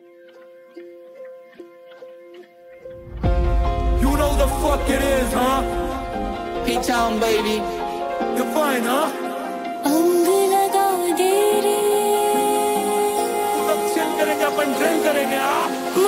You know the fuck it is, huh? P-Town, baby. You're fine, huh? सब chill करेंगे, अपन drill करेंगे, हाँ?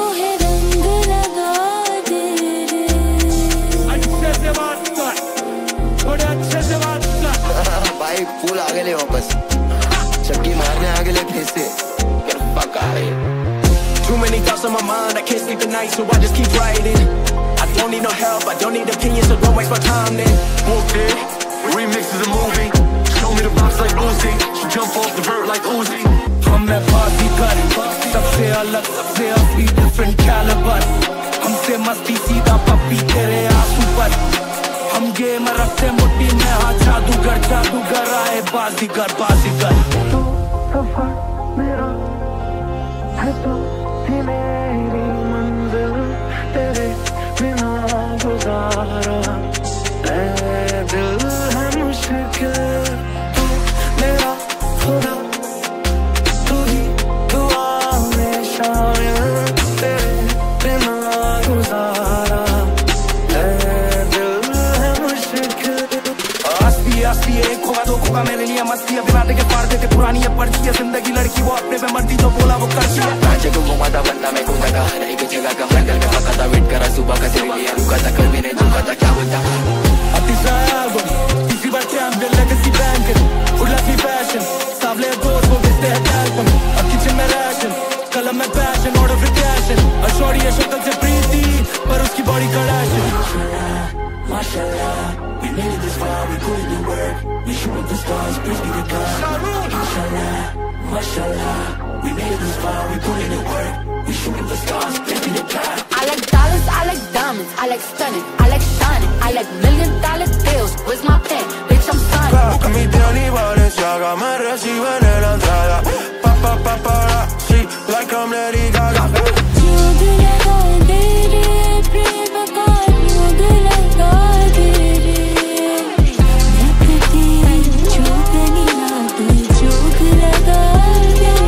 अच्छे से बात कर, थोड़े अच्छे से बात कर। भाई फूल आगे ले वापस, चक्की मारने आगे ले फिर से। Get the fuck out of here. Too many thoughts on my mind, I can't sleep at night, so I just keep writing. I don't need no help, I don't need opinions, so don't waste my time then. Okay, remix is a movie. Show me the box like Uzi. She jump off the vert like Uzi. हम मैं बाजीगर, सबसे अलग, सबसे असली different caliber. हमसे मस्ती सीधा पप्पी तेरे आंसू पर. हम गेम रखते मुट्ठी में, हाँ जादूगर, जादूगर आए बाजीगर, बाजीगर. तू सफर मेरा है तो ही मेरी मंजिल, तेरे बिना गुजारा है दिल है मुश्किल. तू मेरा खुदा, तू ही दुआ में शामिल, तेरे बिना गुजारा है दिल है मुश्किल. असली असली एक होगा दो होगा मेरे लिए मस्ती है, बिना के पार देते पुरानी है पर्ची है जिंदगी. लड़की वो अपने पे मरती तो बोला वो करती है. कांचे को घुमाता बनता मैं कूदा था, हर एक जगह का जंगल का पका था. वेट करा सुबह का तेरे लिए, रुका था कल मैंने झुका था, क्या बोलता. अतिशय album, तीसरी बार champion, legacy banking, full of fashion. सावले दोस्त वो बेचते हैं album, अब kitchen में ration, कलम में passion, order for cashing. और शॉर्टी है शक्ल से प्रीति, पर उसकी body Kardashian. Mashallah, we made it this far, we put in the work, we shoot up the stars, praise be to God. Inshallah, mashallah, we made it this far, we put in the work, we shoot up the stars, praise be to God. I like dollars, I like diamonds, I like stunning, I like shining, I like $1,000,000 bills. Where's my pen? Bitch, I'm signing. Cambiando ni vales, ya me reciben